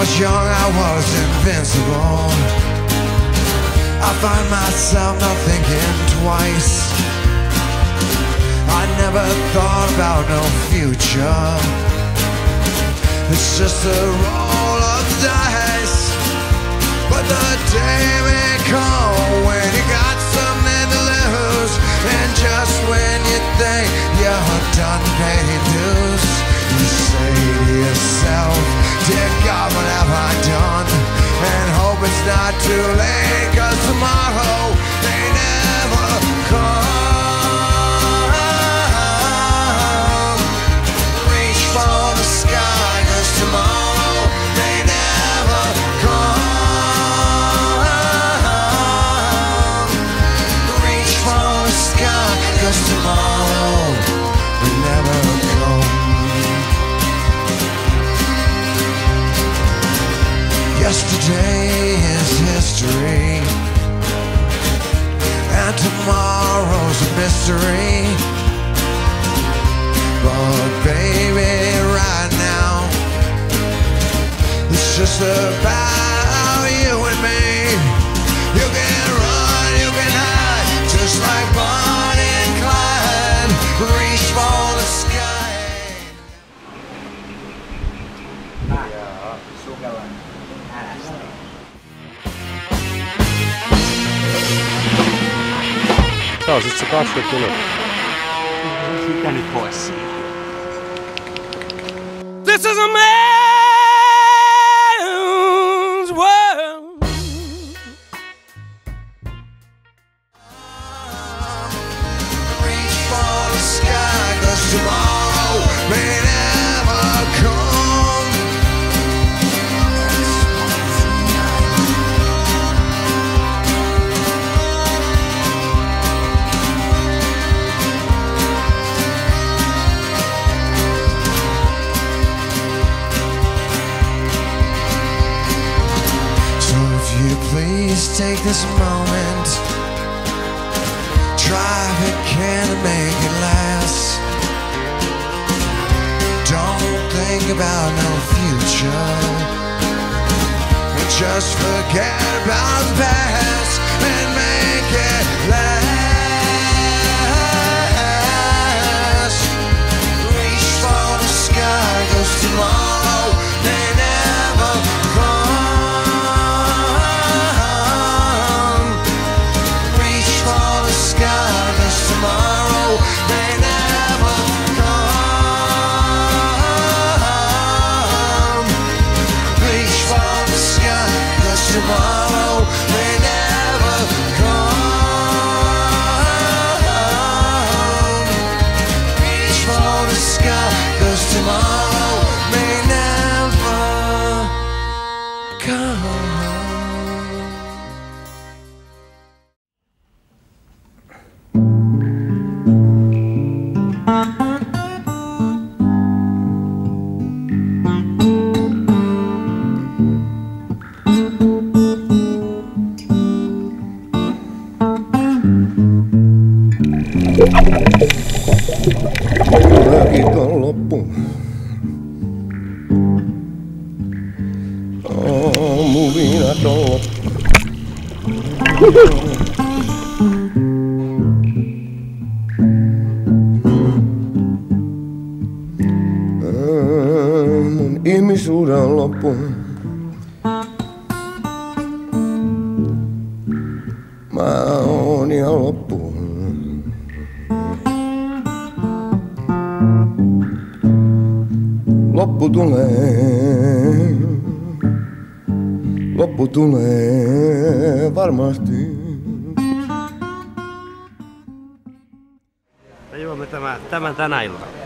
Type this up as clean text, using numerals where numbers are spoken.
was young, I was invincible. I find myself not thinking twice. I never thought about no future. It's just a roll of the dice. But the day may come when you got something to lose, and just when you think you're done paying dues, you say to yourself, dear God, what have I done? And hope it's not too late, 'cause tomorrow may never come. Reach for the sky, 'cause tomorrow may never come. Reach for the sky, 'cause tomorrow may never come. Yesterday is history, and tomorrow's a mystery. But baby, right now, it's just about you and me. You can run, you can hide, just like Bonnie and Clyde. Reach for the sky. Tää on sit se kasvitulot. Sitä nyt pois siitä. This is a man's world. Reach for the sky, 'cause tomorrow may never come. Please take this moment. Try if it can to make it last. Don't think about no future. Just forget about the past and make it last. Reach for the sky, 'cause tomorrow may never come. Tomorrow may never come. Reach for the sky, 'cause tomorrow may never come. Reach for the sky, 'cause tomorrow may never come. Viikonloppu. Aamuviinat on loppu. Mun ihmisuuden on loppu. Mä oon ihan loppu. Loppu tulee varmasti. Me juomme tämän tänä iltana.